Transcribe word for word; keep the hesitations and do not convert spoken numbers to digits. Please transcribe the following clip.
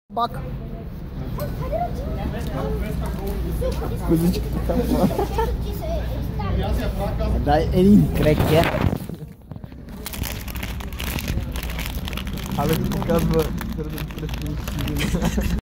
Bak. Cosicetta. Dai, è l'increcchia. Ale pokazuje, które to jest